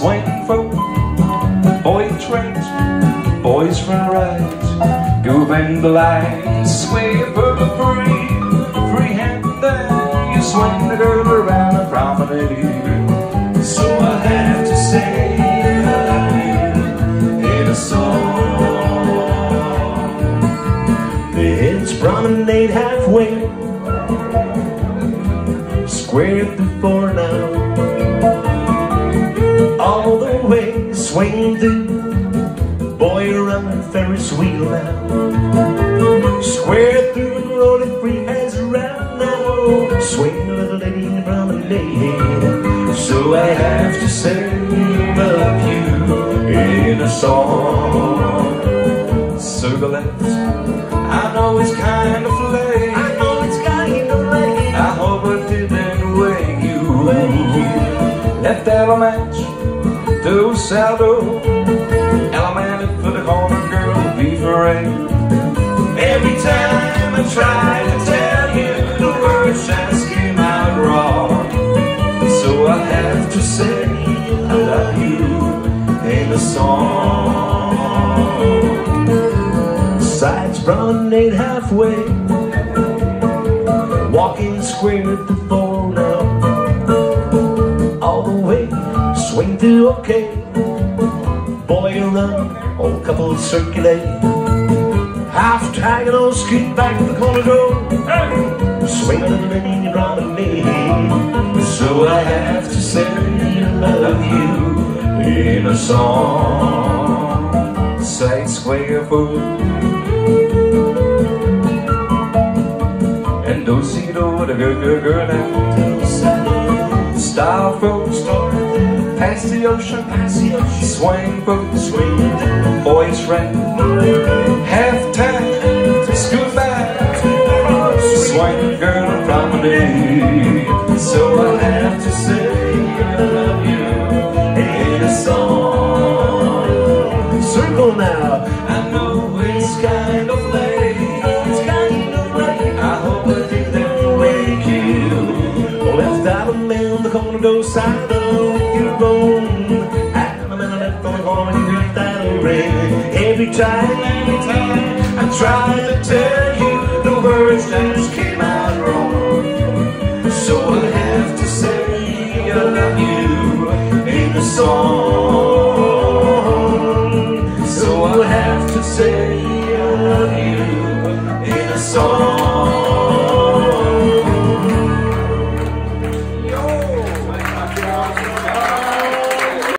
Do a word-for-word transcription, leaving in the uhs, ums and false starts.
swing folk, boy trains, boys for rides, go bend the lights, sway for the free, free hand then you swing the girl around the promenade. So I have to say I love you in a song. It's promenade halfway, square before now, all the way swing through, boy around Ferris wheel now, square through and rolling free hands around now, swing little lady in the promenade. So I have to say I love you in a song. Circle left, I know it's kind of late, I know it's kind of late, I hope I didn't wake you, wake you. Left element to saldo, element for the corner girl, be for eight. Every time I try to tell you, the words just came out wrong. So I have to say I love you in a song. Sides promenade halfway, walking square at the floor now, all the way swing through okay, boy around, old couple circulate, half diagonal scoot back to the corner go, hey! Swing a little bit in your promenade. So I have to say I love you in a song. Side square foot and DOSKIDO, the good, good girl now. Style folk, past the ocean, past the ocean. Swing folk, swing, boys friend, half time, scoot back, swing girl and promenade. So I have to say I love you in a song. Circle now, I know it's kind of late, it's kind of late, I hope I didn't wake you. Left out a man, the corner goes side of your bone, and a man left on the corner, you hear that ring. Every time, every time I try